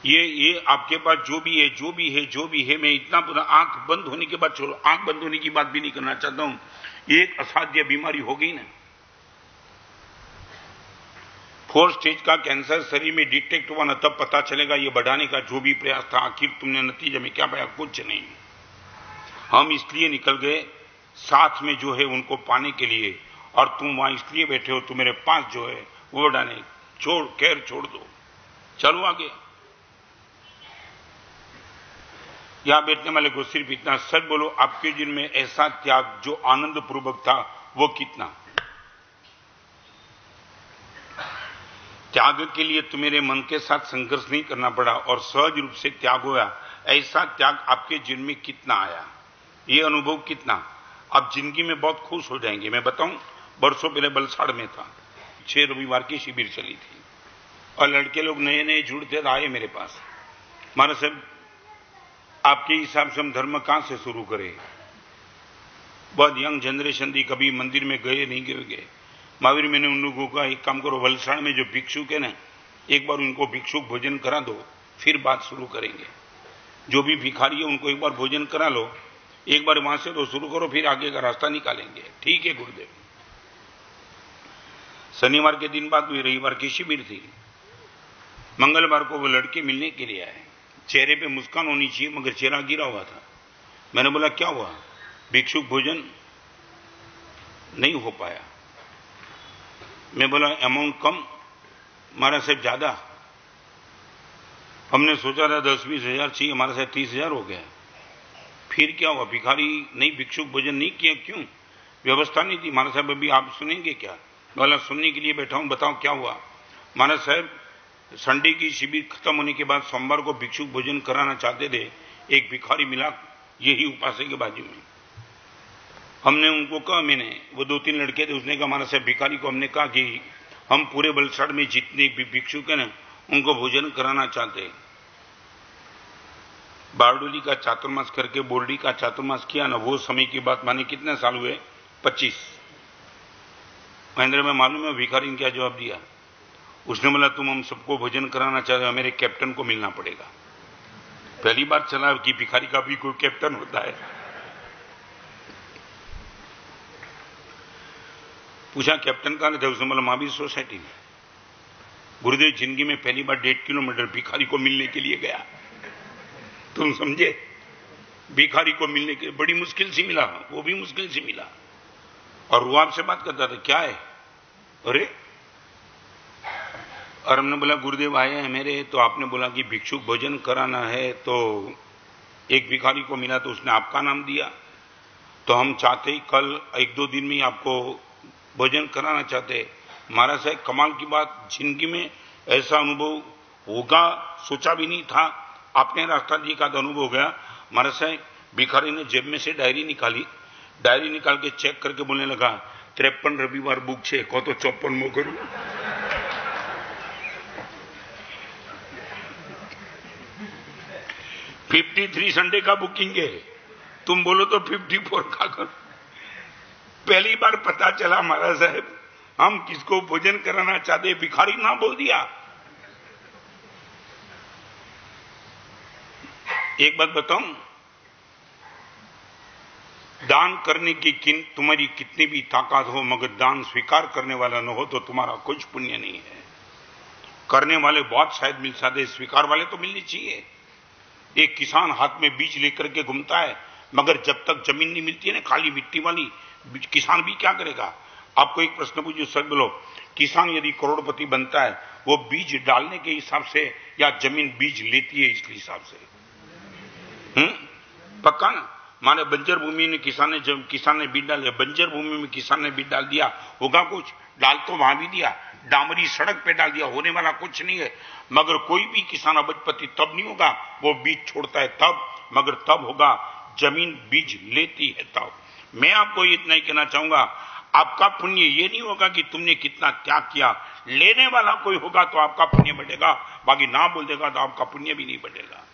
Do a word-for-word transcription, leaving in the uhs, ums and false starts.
ये ये आपके पास जो भी है जो भी है जो भी है, मैं इतना पूरा आंख बंद होने के बाद, छोड़ो आंख बंद होने की बात भी नहीं करना चाहता हूं, एक असाध्य बीमारी हो गई ना, फोर स्टेज का कैंसर शरीर में डिटेक्ट हुआ ना, तब पता चलेगा ये बढ़ाने का जो भी प्रयास था आखिर तुमने नतीजे में क्या पाया, कुछ नहीं। हम इसलिए निकल गए साथ में जो है उनको पाने के लिए, और तुम वहां इसलिए बैठे हो, तुम मेरे पास जो है वो बढ़ाने, छोड़ खैर छोड़ दो, चलो आगे। यहां बैठने वाले को सिर्फ इतना सच बोलो, आपके जीवन में ऐसा त्याग जो आनंद पूर्वक था वो कितना। त्याग के लिए तुम्हारे मन के साथ संघर्ष नहीं करना पड़ा और सहज रूप से त्याग हुआ, ऐसा त्याग आपके जीवन में कितना आया, ये अनुभव कितना। आप जिंदगी में बहुत खुश हो जाएंगे। मैं बताऊं, बरसों पहले बलसाड़ में था, छह रविवार की शिविर चली थी और लड़के लोग नए नए जुड़ते आए मेरे पास, महाराज साहब आपके हिसाब से हम धर्म कहां से शुरू करें, बहुत यंग जनरेशन थी, कभी मंदिर में गए नहीं गए गए महावीर मैंने उन लोगों का एक काम करो, वलसाड़ में जो भिक्षुक है ना, एक बार उनको भिक्षुक भोजन करा दो, फिर बात शुरू करेंगे। जो भी भिखारी है उनको एक बार भोजन करा लो, एक बार वहां से तो शुरू करो, फिर आगे का रास्ता निकालेंगे। ठीक है गुरुदेव। शनिवार के दिन बाद हुई, रविवार की शिविर थी, मंगलवार को वो लड़के मिलने के लिए आए, चेहरे पे मुस्कान होनी चाहिए मगर चेहरा गिरा हुआ था। मैंने बोला क्या हुआ, भिक्षुक भोजन नहीं हो पाया। मैं बोला अमाउंट कम, हमारा साहब ज्यादा, हमने सोचा था दस बीस हजार चाहिए, हमारा साहब तीस हजार हो गया। फिर क्या हुआ, भिखारी नहीं भिक्षुक भोजन नहीं किया, क्यों, व्यवस्था नहीं थी। महाराज साहब अभी आप सुनेंगे क्या, बोला सुनने के लिए बैठा हूं, बताओ क्या हुआ। महाराज साहब संडे की शिविर खत्म होने के बाद सोमवार को भिक्षुक भोजन कराना चाहते थे, एक भिखारी मिला यही उपासक के बाजू में। हमने उनको कहा, मैंने वो दो तीन लड़के थे, उसने कहा महाराज साहब भिखारी को हमने कहा कि हम पूरे बलसाड़ में जितने भी भिक्षुक है ना उनको भोजन कराना चाहते हैं। बारडोली का चातुर्मास करके बोर्डी का चातुर्मास किया ना, वो समय की बात माने कितने साल हुए, पच्चीस। महेंद्र में मालूम है भिखारी ने क्या जवाब दिया, उसने बोला तुम हम सबको भोजन कराना चाहते हो, मेरे कैप्टन को मिलना पड़ेगा। पहली बार चला कि भिखारी का भी कोई कैप्टन होता है। पूछा कैप्टन कहां थे, उसने बोला महावीर सोसाइटी में। गुरुदेव जिंदगी में पहली बार डेढ़ किलोमीटर भिखारी को मिलने के लिए गया, तुम समझे, भिखारी को मिलने के बड़ी मुश्किल से मिला, वो भी मुश्किल से मिला, और वो आपसे बात करता था क्या है, अरे और हमने बोला गुरुदेव आए हैं मेरे, तो आपने बोला कि भिक्षुक भोजन कराना है, तो एक भिखारी को मिला तो उसने आपका नाम दिया, तो हम चाहते ही कल एक दो दिन में ही आपको भोजन कराना चाहते। महाराज साहब कमाल की बात, जिंदगी में ऐसा अनुभव होगा सोचा भी नहीं था, आपने रास्ता दिखा तो अनुभव हो गया। महाराज साहब भिखारी ने जेब में से डायरी निकाली, डायरी निकाल के चेक करके बोलने लगा त्रेपन रविवार बुक छे को तो चौपन मो करूं। फिफ्टी थ्री संडे का बुकिंग है, तुम बोलो तो फिफ्टी फोर का करो। पहली बार पता चला महाराज साहब हम किसको भोजन कराना चाहते, भिखारी ना बोल दिया। एक बात बताऊं, दान करने की किन तुम्हारी कितनी भी ताकत हो मगर दान स्वीकार करने वाला न हो तो तुम्हारा कुछ पुण्य नहीं है। करने वाले बहुत शायद मिल सकते, स्वीकार वाले तो मिलनी चाहिए। एक किसान हाथ में बीज लेकर के घूमता है मगर जब तक जमीन नहीं मिलती है ना खाली मिट्टी वाली, किसान भी क्या करेगा। आपको एक प्रश्न पूछो सर बोलो, किसान यदि करोड़पति बनता है वो बीज डालने के हिसाब से या जमीन बीज लेती है इसके हिसाब से, हम्म पक्का ना। माने बंजर भूमि में किसान ने जब किसान ने बीज डाल, बंजर भूमि में किसान ने बीज डाल दिया, होगा कुछ, डाल तो वहां भी दिया, डामरी सड़क पे डाल दिया, होने वाला कुछ नहीं है। मगर कोई भी किसान अबजपति तब नहीं होगा, वो बीज छोड़ता है तब, मगर तब होगा जमीन बीज लेती है तब। मैं आपको इतना ही कहना चाहूंगा, आपका पुण्य ये नहीं होगा कि तुमने कितना त्याग किया, लेने वाला कोई होगा तो आपका पुण्य बढ़ेगा, बाकी ना बोल देगा तो आपका पुण्य भी नहीं बढ़ेगा।